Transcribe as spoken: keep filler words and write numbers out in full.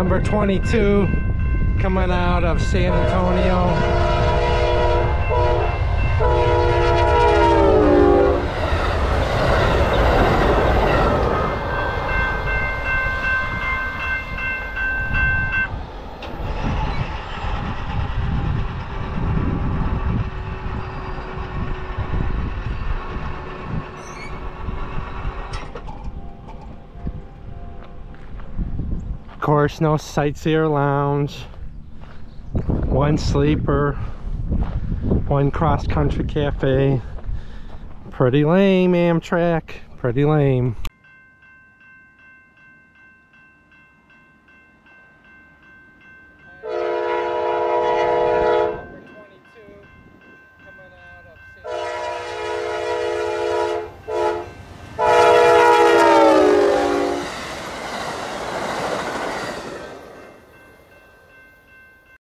Number twenty-two coming out of San Antonio. Of course, no sightseer lounge, one sleeper, one cross-country cafe. Pretty lame, Amtrak, pretty lame.